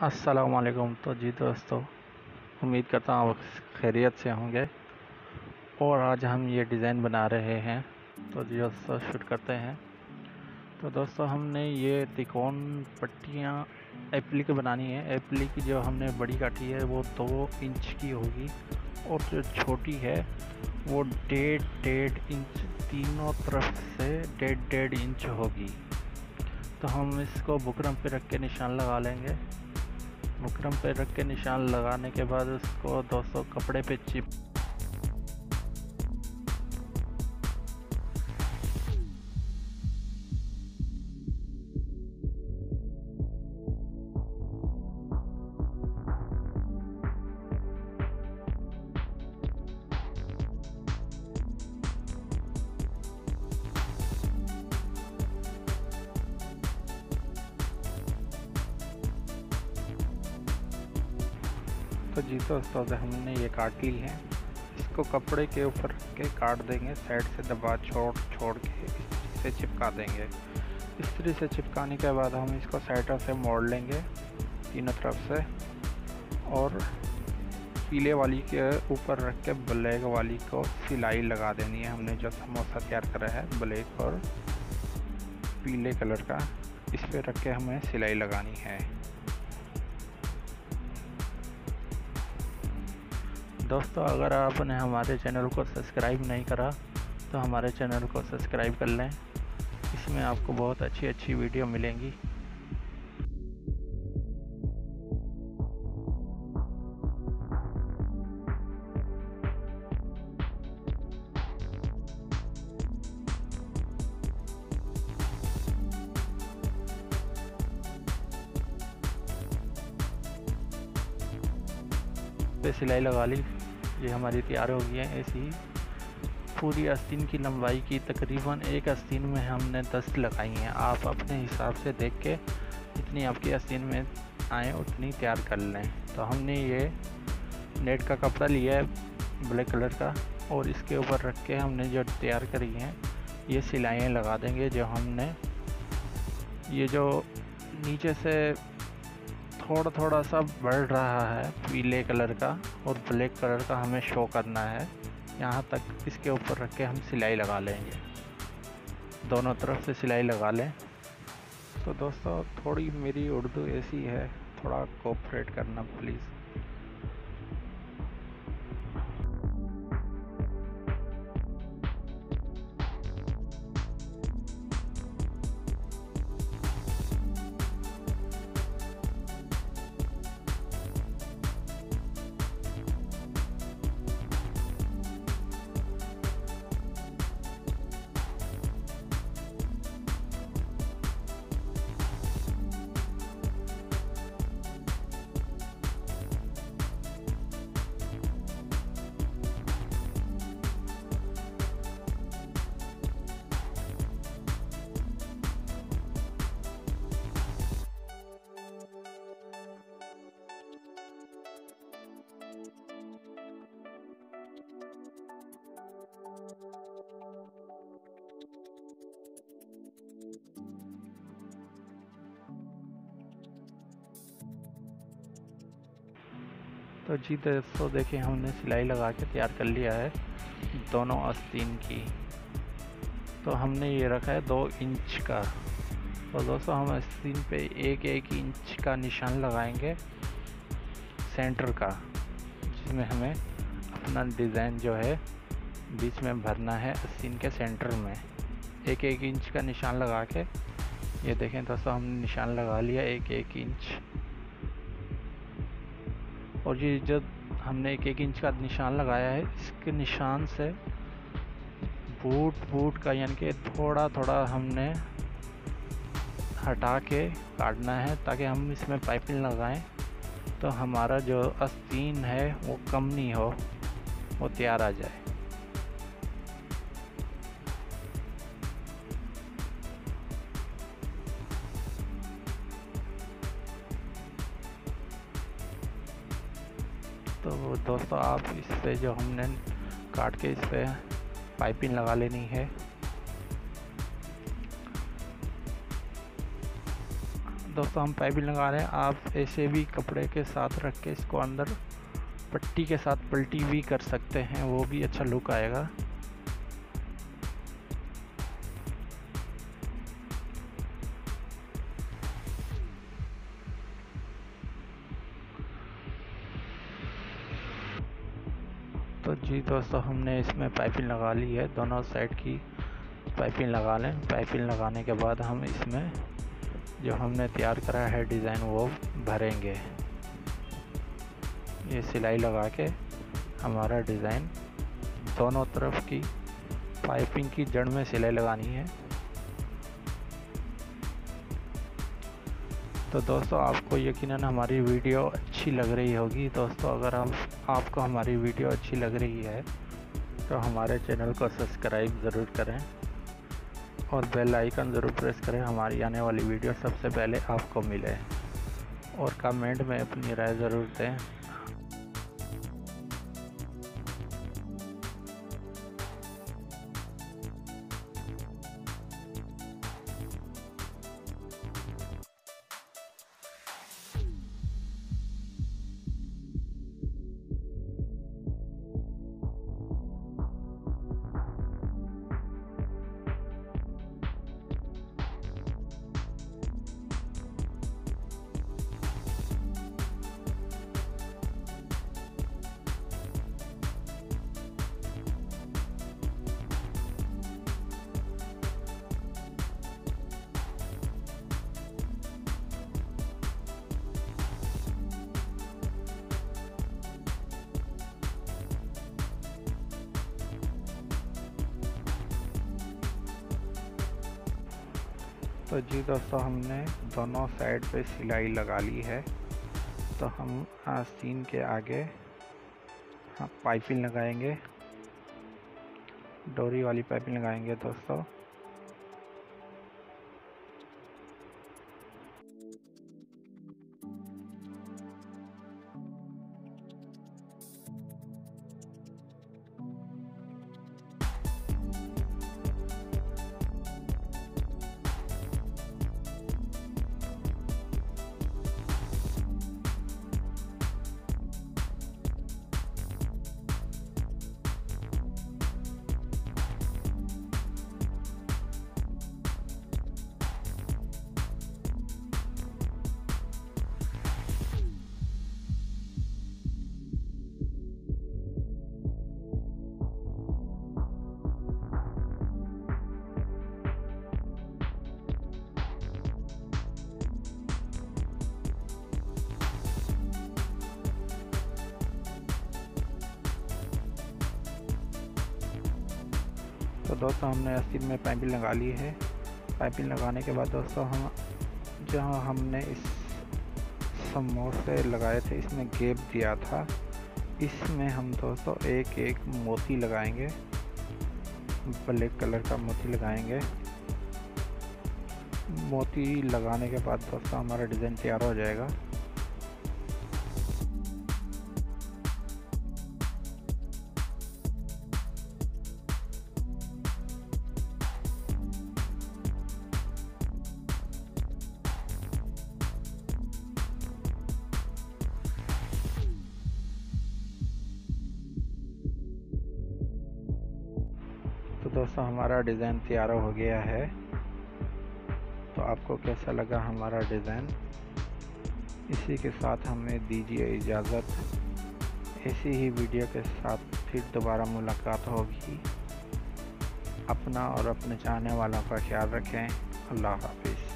अस्सलाम वालेकुम। तो जी दोस्तों, उम्मीद करता हूँ आप खैरियत से होंगे। और आज हम ये डिज़ाइन बना रहे हैं, तो जी दोस्तों शूट करते हैं। तो दोस्तों हमने ये त्रिकोण पट्टियाँ एप्ली की बनानी है। एप्ली की जो हमने बड़ी काटी है वो 2 इंच की होगी, और जो छोटी है वो 1.5 इंच, तीनों तरफ से 1.5 इंच होगी। तो हम इसको बुकरम पे रख के निशान लगा लेंगे। बुकरम पे रख के निशान लगाने के बाद उसको दोस्तों कपड़े पे चिप तो जी दोस्तों हमने ये काट ली है। इसको कपड़े के ऊपर रख के काट देंगे, साइड से दबा छोड़ के इस तरीके से चिपका देंगे। इस तरीके से चिपकाने के बाद हम इसको साइडों से मोड़ लेंगे तीनों तरफ से, और पीले वाली के ऊपर रख के ब्लैक वाली को सिलाई लगा देनी है। हमने जो समोसा तैयार करा है ब्लैक और पीले कलर का, इस पर रख के हमें सिलाई लगानी है। दोस्तों अगर आपने हमारे चैनल को सब्सक्राइब नहीं करा तो हमारे चैनल को सब्सक्राइब कर लें। इसमें आपको बहुत अच्छी वीडियो मिलेंगी। पे सिलाई लगा ली, ये हमारी तैयार हो गई है। ऐसी ही पूरी आस्तीन की लंबाई की तकरीबन एक आस्तीन में हमने 10 लगाई हैं। आप अपने हिसाब से देख के जितनी आपकी आस्तीन में आए उतनी तैयार कर लें। तो हमने ये नेट का कपड़ा लिया है ब्लैक कलर का, और इसके ऊपर रख के हमने जो तैयार करी हैं ये सिलाइयाँ लगा देंगे। जो हमने ये जो नीचे से थोड़ा सा बढ़ रहा है पीले कलर का और ब्लैक कलर का हमें शो करना है, यहाँ तक इसके ऊपर रख के हम सिलाई लगा लेंगे। दोनों तरफ से सिलाई लगा लें। तो दोस्तों थोड़ी मेरी उर्दू ऐसी है, थोड़ा कोऑपरेट करना प्लीज़। तो जी दोस्तों देखिए हमने सिलाई लगा के तैयार कर लिया है दोनों आस्तीन की। तो हमने ये रखा है 2 इंच का। तो दोस्तों हम आस्तीन पे 1 इंच का निशान लगाएंगे सेंटर का, जिसमें हमें अपना डिज़ाइन जो है बीच में भरना है आस्तीन के सेंटर में। 1 इंच का निशान लगा के, ये देखें दोस्तों हमने निशान लगा लिया 1 इंच। और ये जो हमने 1 इंच का निशान लगाया है, इसके निशान से बूट का यानी कि थोड़ा हमने हटा के काटना है, ताकि हम इसमें पाइपिंग लगाएं तो हमारा जो आस्तीन है वो कम नहीं हो, वो तैयार आ जाए। तो दोस्तों आप इस पे जो हमने काट के इस पे पाइपिंग लगा लेनी है। दोस्तों हम पाइपिंग लगा रहे हैं। आप ऐसे भी कपड़े के साथ रख के इसको अंदर पट्टी के साथ पलटी भी कर सकते हैं, वो भी अच्छा लुक आएगा। तो जी दोस्तों हमने इसमें पाइपिंग लगा ली है, दोनों साइड की पाइपिंग लगा लें। पाइपिंग लगाने के बाद हम इसमें जो हमने तैयार करा है डिज़ाइन वो भरेंगे। ये सिलाई लगा के हमारा डिज़ाइन दोनों तरफ की पाइपिंग की जड़ में सिलाई लगानी है। तो दोस्तों आपको यकीनन हमारी वीडियो अच्छी लग रही होगी। दोस्तों अगर आपको हमारी वीडियो अच्छी लग रही है तो हमारे चैनल को सब्सक्राइब ज़रूर करें और बेल आइकन ज़रूर प्रेस करें, हमारी आने वाली वीडियो सबसे पहले आपको मिले। और कमेंट में अपनी राय ज़रूर दें। तो जी दोस्तों हमने दोनों साइड पे सिलाई लगा ली है। तो हम आस्तीन के आगे पाइपिंग लगाएंगे, डोरी वाली पाइपिंग लगाएंगे दोस्तों। तो दोस्तों हमने आस्तीन में पाइपिंग लगा ली है। पाइपिंग लगाने के बाद दोस्तों हम जहाँ हमने इस समोसे लगाए थे इसमें गैप दिया था, इसमें हम दोस्तों एक एक मोती लगाएंगे, ब्लैक कलर का मोती लगाएंगे। मोती लगाने के बाद दोस्तों हमारा डिज़ाइन तैयार हो जाएगा। तो दोस्तों हमारा डिज़ाइन तैयार हो गया है। तो आपको कैसा लगा हमारा डिज़ाइन? इसी के साथ हमें दीजिए इजाज़त। ऐसी ही वीडियो के साथ फिर दोबारा मुलाकात होगी। अपना और अपने चाहने वालों का ख्याल रखें। अल्लाह हाफिज़।